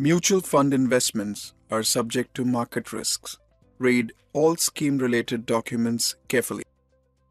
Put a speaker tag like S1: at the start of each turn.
S1: Mutual fund investments are subject to market risks. Read all scheme-related documents carefully.